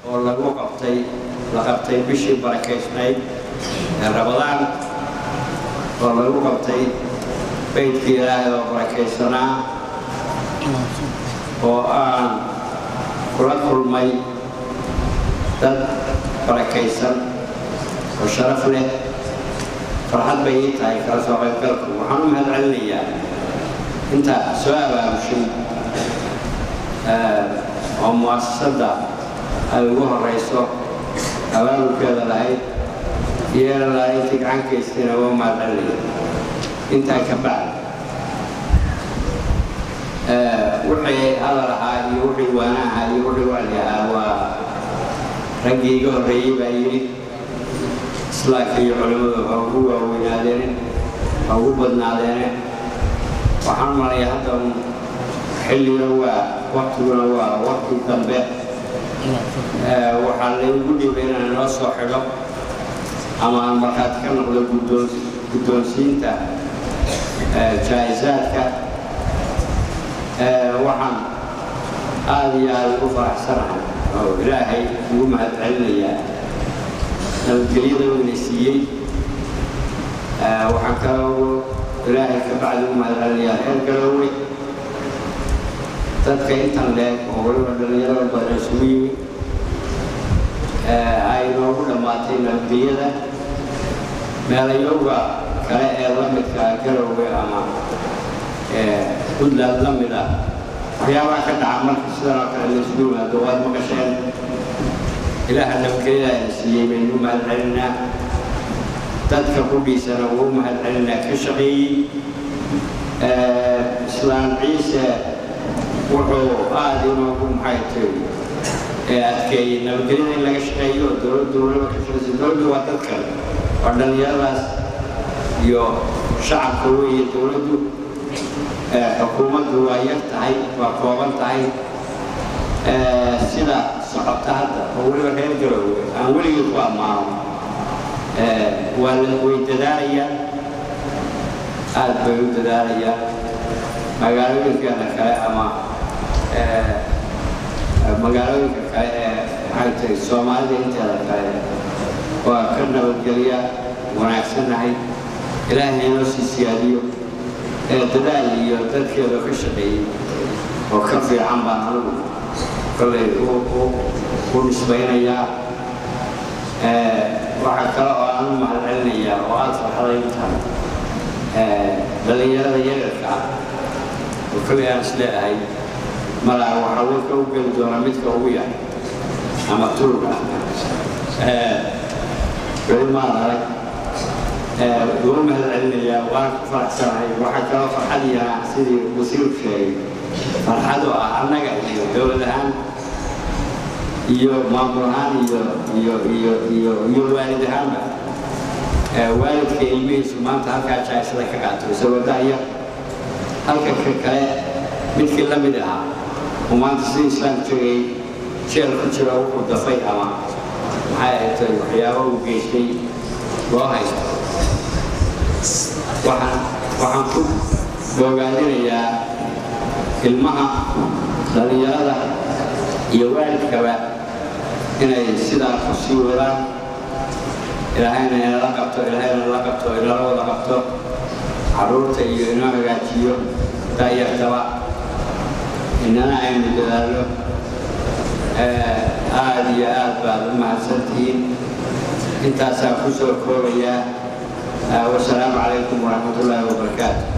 oo lagu qabtay bishii barakeysnayd Ramadaan oo lagu qabtay beydkii Ilaahay oo barakeysanaa oo aan kula kulmay dad barakeysan oo sharaf leh farxad bay ii tahay kala soo qaybgalku waxaan u mahadcelinayaa inta soo abaabushay oo mu'asasada ay ugu horeyso abaabulkeeda lahayd iyana lahayd xigeenkaystina waa mahadcelinaya intaa ka bacdi wixii hadal ahaa iyo wixii waanaha iyo wixii wacdi ahaa waa raggii iga horreeyey baa yidhi islaamka iyo culimadu waa ugu waaweynaadeen waa ugu badnaadeene waxaan marayaa hadda xilliga waa waqtiguna waa waqti dambe waxaa laygu dhibay inaan inoo soo xidho ama aan markhaati ka noqdo guddoonsiinta jaa'isaadka waxaan aad iyo aad ugu faraxsanahay oo ilaahay ugu mahadcelinayaa nabadgelyada uu ina siiyey waxaan kaloo ilaahay ka bacdi ugu mahadcelinayaa reer Garowe dadka intan leeg oo waliba dhalinyarada badan isugu yimid ay noogu dhammaatay nabadgelyada meelayowga kale ee la midka Garowe ama Puntland la mid ah waxyaabaha ka dhaca marka sidan oo kale la isugu yimaado waad maqasheen ilaaha nabadgelyada ina siiyey baynu mahadcelinaa dadka qudhiisana wuu mahadcelinaa ka shaqeeyey islaan ciise wuxuu aad inoogu maxay adkeeyey nabadgelyada in laga shaqeeyo dowladda ka shaqeysa dowladdu waa dadka waa dhalinyaradaas iyo shacabka weeye dowladdu xukuumaddu waa yar tahay waa kooban tahay sida socota hadda oo weliba reer Garowe aan weligeed ku ammaano way dadaalayaan aad bay u dadaalayaan magaalooyinka kale ama magaalooyinka kale ee maxay tahay Soomaalida inteeda kale waa ka nabadgelya wanaagsanahay ilaahay inoo sii siyaadiyo dadaal iyo dadkeeda ka shaqeeyey oo ka fiican baan anigu kolley u nisbaynayaa waxaa kale oo aan u mahadcelinayaa oo aad farxaday u tahay dhalinyarada yaryarka ah oo kolley aan isleedahay malaa waxaa warka u geli doonaa midka ugu yar ama turuga weli maan arag ugu mahadcelinayaa waan ku faraxsanahay waxaa kaloo farxad yahaa sidii wasiirku sheegay farxadu ah annaga iyo dowlad ahaan iyo maamul ahaan iyo waalid ahaanba waalidka ilmihiisu maanta halkaa jaayshada ka qaato isagoo da'ya halka kale midkii la mid ahaa oo maanta sidii islaamku sheegay jeel ku jiro wuxuu dafay ama maxay ahayd waxyaabo uu geystay loo haysto waxaan ku bogaadinayaa ilmaha dhalinyarada iyo waalidkaba inay sidaa ku sii wadaan ilaahayna inala qabto inala wada qabto carruurta iyo inoo hagaajiyo da'yartaba inana aynu dadaallo aad iyo aad baad u mahadsantihiin intaasaa ku soo koobayaa والسلام عليكم ورحمة الله وبركاته.